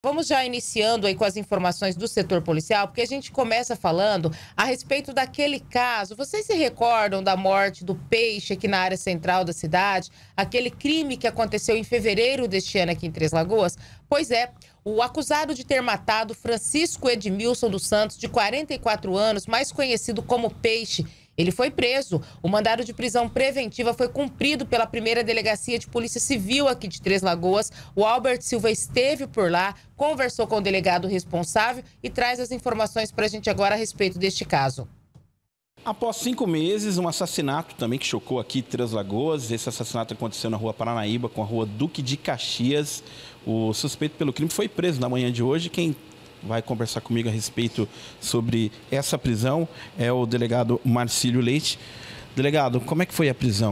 vamos já iniciando aí com as informações do setor policial, porque a gente começa falando a respeito daquele caso. Vocês se recordam da morte do Peixe aqui na área central da cidade? Aquele crime que aconteceu em fevereiro deste ano aqui em Três Lagoas? Pois é, o acusado de ter matado Francisco Edmilson dos Santos, de 44 anos, mais conhecido como Peixe, ele foi preso. O mandado de prisão preventiva foi cumprido pela primeira delegacia de Polícia Civil aqui de Três Lagoas. O Albert Silva esteve por lá, conversou com o delegado responsável e traz as informações para a gente agora a respeito deste caso. Após 5 meses, um assassinato também que chocou aqui Três Lagoas. Esse assassinato aconteceu na rua Paranaíba com a rua Duque de Caxias. O suspeito pelo crime foi preso na manhã de hoje. Quem vai conversar comigo a respeito sobre essa prisão é o delegado Marcílio Leite. Delegado, como é que foi a prisão?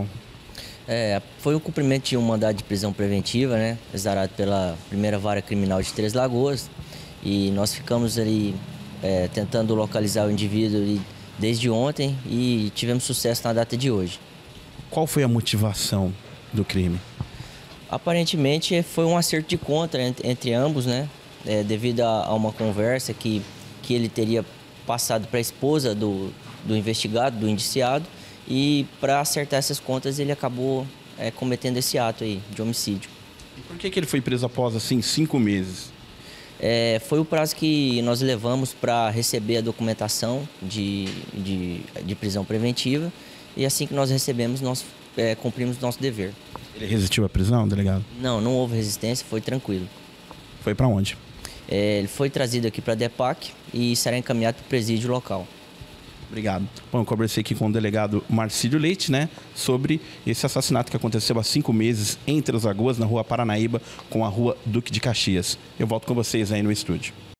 Foi o cumprimento de um mandado de prisão preventiva, né, exarado pela primeira vara criminal de Três Lagoas, e nós ficamos ali tentando localizar o indivíduo desde ontem e tivemos sucesso na data de hoje. Qual foi a motivação do crime? Aparentemente foi um acerto de conta entre ambos, né? Devido a uma conversa que ele teria passado para a esposa do investigado, do indiciado, e para acertar essas contas ele acabou cometendo esse ato aí de homicídio. E por que ele foi preso após assim 5 meses? Foi o prazo que nós levamos para receber a documentação de prisão preventiva, e assim que nós recebemos, nós cumprimos nosso dever. Ele resistiu à prisão, delegado? Não houve resistência, foi tranquilo. Foi para onde? Ele foi trazido aqui para a DEPAC e será encaminhado para o presídio local. Obrigado. Bom, eu conversei aqui com o delegado Marcílio Leite, né, sobre esse assassinato que aconteceu há 5 meses em Três Lagoas, na rua Paranaíba, com a rua Duque de Caxias. Eu volto com vocês aí no estúdio.